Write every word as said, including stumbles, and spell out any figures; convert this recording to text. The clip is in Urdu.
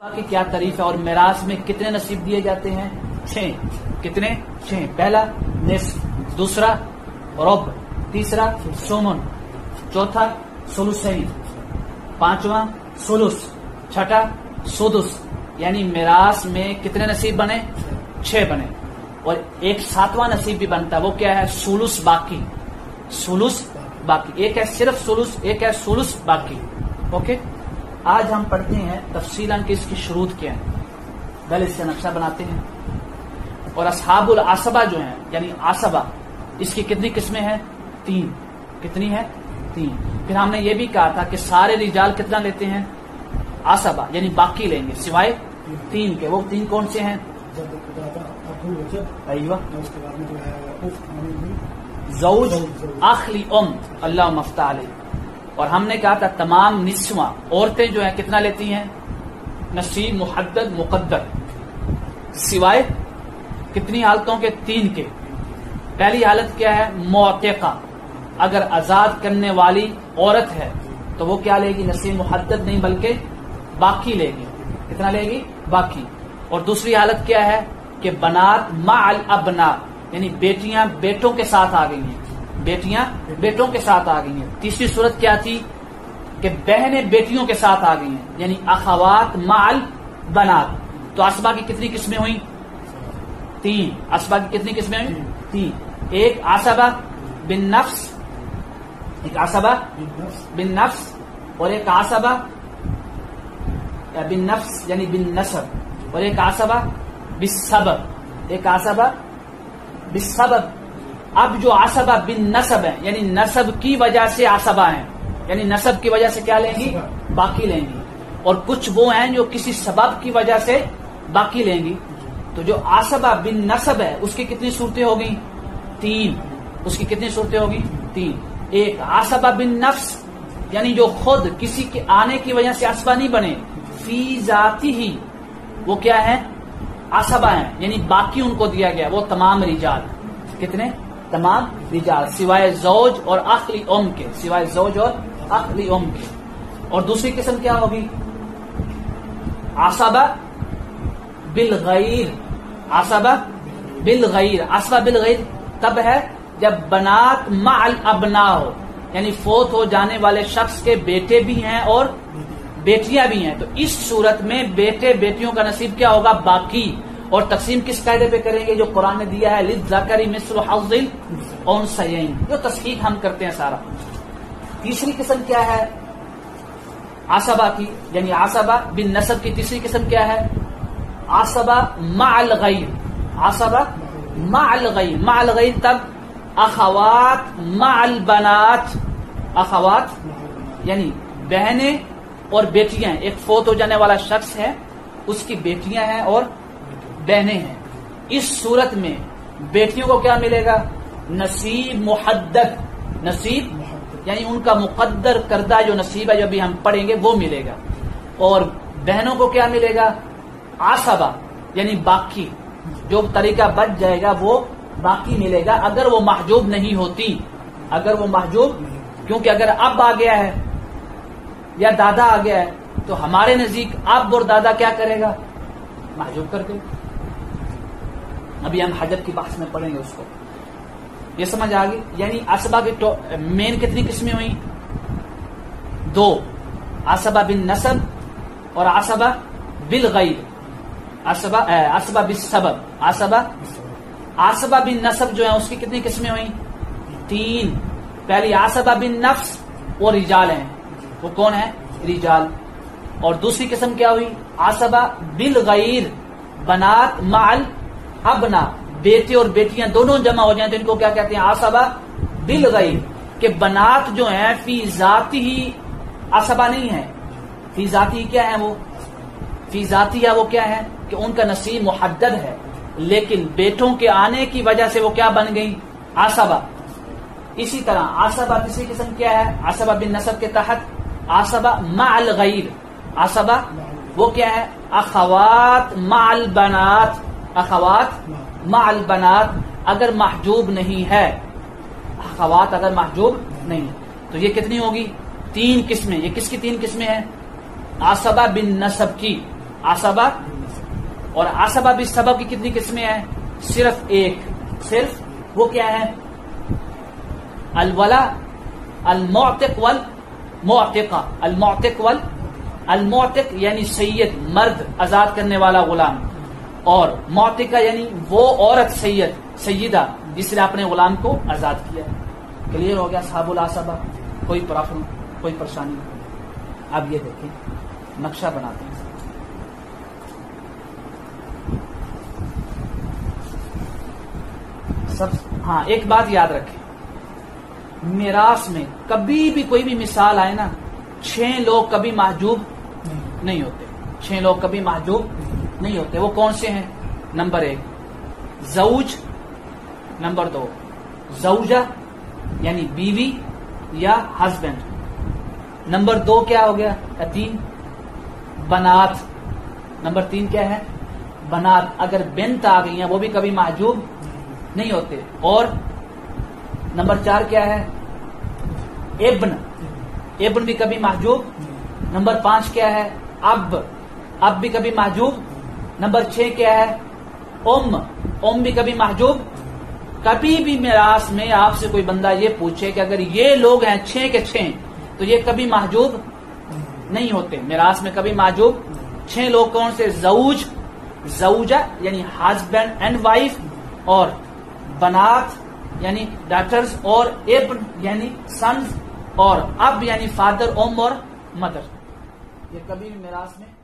کہ کیا تعریف ہے اور میراث میں کتنے نصیب دیے جاتے ہیں؟ چھ. کتنے؟ چھ. پہلا نصف، دوسرا رب، تیسرا سومن، چوتھا سلوسین، پانچواں سلوس، چھٹا سدس. یعنی میراث میں کتنے نصیب بنے؟ چھ بنے. اور ایک ساتواں نصیب بھی بنتا ہے، وہ کیا ہے؟ سلوس باقی. سلوس باقی ایک ہے صرف سلوس، ایک ہے سلوس باقی. اوکے، آج ہم پڑھتے ہیں تفصیلاً کہ اس کی شروط کیا ہے. پہلے اس کا نقشہ بناتے ہیں. اور اصحاب العصبہ جو ہیں یعنی عصبہ، اس کی کتنی قسمیں ہیں؟ تین. کتنی ہے؟ تین. پھر ہم نے یہ بھی کہا تھا کہ سارے رجال کتنا لیتے ہیں؟ عصبہ یعنی باقی لیں گے سوائے تین کے. وہ تین کون سے ہیں؟ ایوہ زوج، اخلی ام، اللہ مفتح علیہ. اور ہم نے کہا تھا تمام نسواں عورتیں جو ہیں کتنا لیتی ہیں؟ نصیب محدد مقدر، سوائے کتنی حالتوں کے؟ تین کے. پہلی حالت کیا ہے؟ معتقہ، اگر آزاد کرنے والی عورت ہے تو وہ کیا لے گی؟ نصیب محدد نہیں بلکہ باقی لے گی. کتنا لے گی؟ باقی. اور دوسری حالت کیا ہے کہ بنات مع الابناء، یعنی بیٹیاں بیٹوں کے ساتھ آ گئی ہیں. بیٹیاں بیٹوں کے ساتھ آ گئی ہیں. تیسری صورت کیا تھی کہ بہنیں بیٹیوں کے ساتھ آ گئی ہیں، یعنی اخوات مع البنات. تو عصبہ کی کتنی قسمیں ہوئیں؟ تین. عصبہ کی کتنی قسمیں ہوئیں؟ تین. ایک عصبہ بن نفس، ایک عصبہ بن نفس، اور ایک عصبہ بن نفس یعنی بن نسب، اور ایک عصبہ بالسبب، ایک عصبہ بالسبب. اب جو عصبہ بن نسب ہیں یعنی نسب کی وجہ سے عصبہ ہیں، یعنی نسب کی وجہ سے کیا لیں گی؟ باقی لیں گی. اور کچھ وہ ہیں جو کسی سبب کی وجہ سے باقی لیں گی. تو جو عصبہ بن نسب ہے اس کی کتنی صورتیں ہوگی؟ تین. اس کی کتنی صورتیں ہوگی؟ تین. ایک عصبہ بن نفس یعنی جو خود کسی کے آنے کی وجہ سے عصبہ نہیں بنے، فی ذاتی ہی وہ کیا ہے؟ عصبہ ہیں، یعنی باقی ان کو دیا گیا. وہ تمام رجال. کتنے؟ تمام رجال سوائے زوج اور اخلی ام کے، سوائے زوج اور اخلی ام کے. اور دوسری قسم کیا ہوگی؟ عصبہ بالغیر. عصبہ بالغیر. عصبہ بالغیر تب ہے جب بنات مع الابناء ہو، یعنی فوت ہو جانے والے شخص کے بیٹے بھی ہیں اور بیٹیاں بھی ہیں. تو اس صورت میں بیٹے بیٹیوں کا نصیب کیا ہوگا؟ باقی. اور تقسیم کس قاعدے پہ کریں گے؟ جو قرآن نے دیا ہے للذکر مثل حظ الانثیین، جو تصحیح ہم کرتے ہیں سارا. تیسری قسم کیا ہے عصبہ کی؟ یعنی عصبہ بن نسب کی تیسری قسم کیا ہے؟ عصبہ مع الغیر. عصبہ مع الغیر. مع الغیر تب اخوات مع البنات. اخوات یعنی بہنیں اور بیٹیاں. ایک فوت ہو جانے والا شخص ہے، اس کی بیٹیاں ہیں اور بہنیں ہیں. اس صورت میں بیٹیوں کو کیا ملے گا؟ نصیب محدد. نصیب یعنی ان کا مقدر کردہ جو نصیب ہے جو بھی ہم پڑھیں گے وہ ملے گا. اور بہنوں کو کیا ملے گا؟ عصبہ یعنی باقی. جو طریقہ بچ جائے گا وہ باقی ملے گا اگر وہ محجوب نہیں ہوتی. اگر وہ محجوب، کیونکہ اگر اب آ گیا ہے یا دادا آ گیا ہے تو ہمارے نزدیک اب اور دادا کیا کرے گا؟ محجوب کر کے. ابھی ہم حجب کی بحث میں پڑھیں گے اس کو. یہ سمجھ آ گئی؟ یعنی عصبہ کی مین کتنی قسمیں ہوئی؟ دو. عصبہ بن نسب اور عصبہ بالغیر. عصبہ عصبہ بالسبب. عصبہ عصبہ بن نسب جو ہے اس کی کتنی قسمیں ہوئی؟ تین. پہلی عصبہ بن نفس، وہ رجال ہیں. وہ کون ہے؟ رجال. اور دوسری قسم کیا ہوئی؟ عصبہ بالغیر، بنات مع الابناء. بیٹے اور بیٹیاں دونوں جمع ہو جائیں تو ان کو کیا کہتے ہیں؟ عصبہ بالغیر. کہ بنات جو ہیں فی ذاتی ہی عصبہ نہیں ہے. فی ذاتی ہی کیا ہے؟ وہ فی ذاتی ہے وہ کیا ہے کہ ان کا نصیب محدد ہے، لیکن بیٹوں کے آنے کی وجہ سے وہ کیا بن گئی؟ عصبہ. اسی طرح عصبہ تیسری قسم کیا ہے؟ عصبہ بن نسب کے تحت عصبہ مع الغیر. عصبہ وہ کیا ہے؟ اخوات مع البنات. اخوات مع البنات اگر محجوب نہیں ہے. اخوات اگر محجوب نہیں. تو یہ کتنی ہوگی؟ تین قسمیں. یہ کس کی تین قسمیں ہیں؟ عصبہ بن نسب کی. आसबा, और आसबा भी सबब की कितनी किस्में हैं? सिर्फ एक, सिर्फ वो क्या है? अलवला, अलमुअतिक वल मुअतिका। अलमुअतिक वल अलमुअतिक यानी सैयद मर्द आजाद करने वाला गुलाम, और मुअतिका यानी वो औरत सैयद सैयदा जिसने अपने गुलाम को आजाद किया। क्लियर हो गया साहबुल आसबा? कोई प्रॉब्लम, कोई परेशानी? अब ये देखें, नक्शा बनाते हैं। सब हाँ, एक बात याद रखें, मिरास में कभी भी कोई भी मिसाल आए ना, छह लोग कभी महजूब नहीं होते। छह लोग कभी महजूब नहीं होते। वो कौन से हैं? नंबर एक जौज, नंबर दो जौजा यानी बीवी या हस्बैंड, नंबर दो क्या हो गया? या तीन बनात, नंबर तीन क्या है? बनात। अगर बिन्त आ गई हैं वो भी कभी महजूब नहीं होते। और नंबर चार क्या है? इब्न, इब्न भी कभी महजूब। नंबर पांच क्या है? अब, अब भी कभी महजूब। नंबर छह क्या है? उम, उम भी कभी महजूब। कभी भी मिरास में आपसे कोई बंदा ये पूछे कि अगर ये लोग हैं छह के छह, तो ये कभी महजूब नहीं होते। मिरास में कभी महजूब छह लोग कौन से? जौज, जौजा यानी हस्बैंड एंड वाइफ, और बनात यानी डॉटर्स, और इब्न यानी सन्स, और अब यानी फादर, उम और मदर। ये कभी भी मिरास में